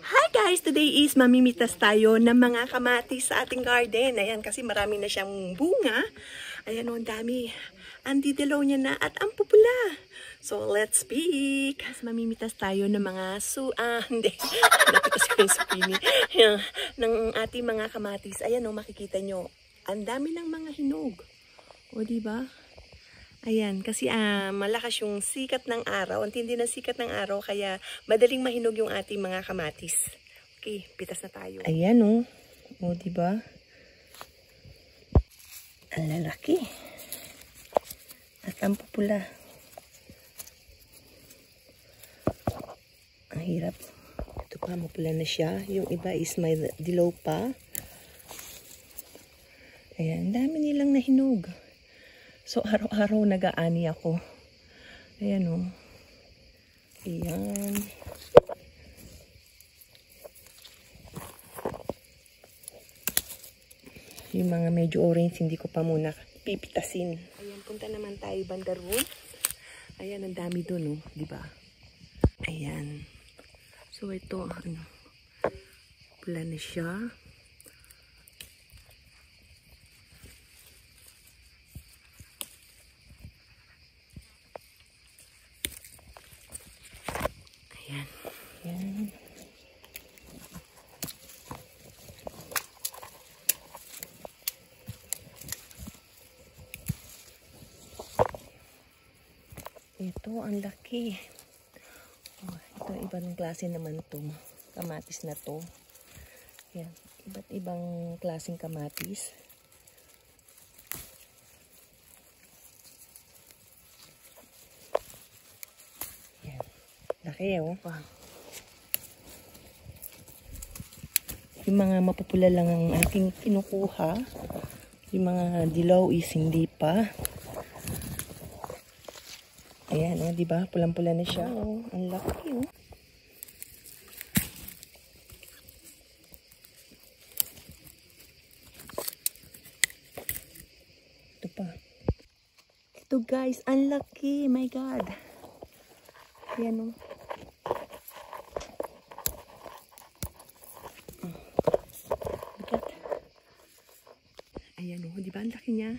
Hi guys! Today is mamimitas tayo ng mga kamatis sa ating garden. Ayan, kasi marami na siyang bunga. Ayan o, ang dami. Ang didilaw niya na at ang pupula. So, let's pick. Mas mamimitas tayo ng mga hindi. Napitas ko yung supini. Ng ating mga kamatis. Ayan o, makikita nyo. Ang dami ng mga hinog. O, diba? Ayan, kasi malakas yung sikat ng araw. Ang tindi ng sikat ng araw, kaya madaling mahinog yung ating mga kamatis. Okay, pitas na tayo. Ayan o. O, diba? Ang lalaki. At ang pupula. Ang hirap. Ito pa, mapula na siya. Yung iba is may dilaw pa. Ayan, dami nilang nahinog. So, araw-araw nag-aani ako. Ayan o. Ayan. Yung mga medyo orange, hindi ko pa muna pipitasin. Ayan, punta naman tayo banda roon. Ayan, ang dami doon o. Diba? Ayan. So, ito, pula na siya. Ayan. Ayan. Ito, ang laki. Oh, ito, ibang klase naman to. Kamatis na to. Ayan. Iba't ibang klaseng kamatis. Ayan. Laki, oh. Wow. Yung mga mapupula lang ang aking kinukuha. Yung mga dilaw is hindi pa. Ayan, oh, diba? Pulang-pula na siya. Oh, ang laki, oh. Ito pa. Ito, guys, ang laki. My God. Ayan, oh. Bigat. Ayan, oh. Diba? Ang laki niya.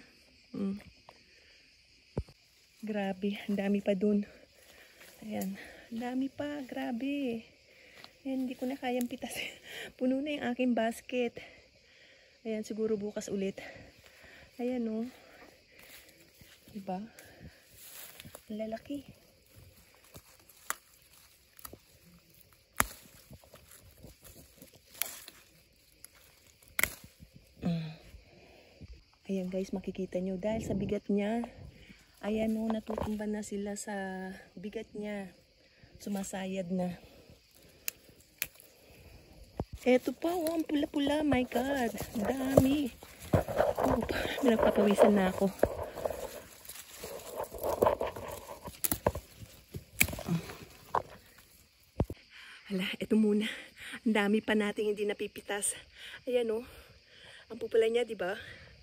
Grabe, ang dami pa dun. Ayan, ang dami pa, grabe. Ayan, hindi ko na kayang pitas. Puno na yung aking basket. Ayan, siguro bukas ulit. Ayan o. Diba? Ang lalaki. Ayan guys, makikita nyo. Dahil sa bigat niya, ayan o, natutumba na sila sa bigat niya. Sumasayad na. Eto pa, oh, ang pula-pula. My God, dami. Oh, nagpapawisan na ako. Hala, eto muna. Ang dami pa nating hindi napipitas. Ayan o, ang pupula niya, diba?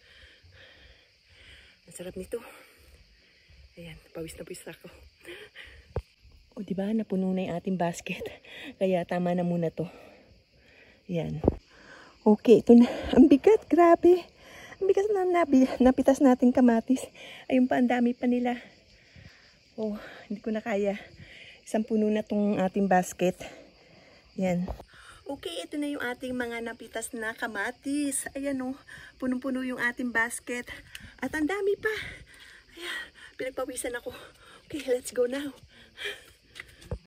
Ang sarap nito. Ayan, pawis na pawis ako. O, diba? Napuno na yung ating basket. Kaya tama na muna to. Ayan. Okay, ito na. Ang bigat, grabe. Ang bigat na napitas natin kamatis. Ayun pa, ang dami pa nila. Oh, hindi ko na kaya. Isang puno na tong ating basket. Ayan. Okay, ito na yung ating mga napitas na kamatis. Ayan o, punong-puno yung ating basket. At ang dami pa. Ayan, pinagpawisan ako. Okay, let's go now.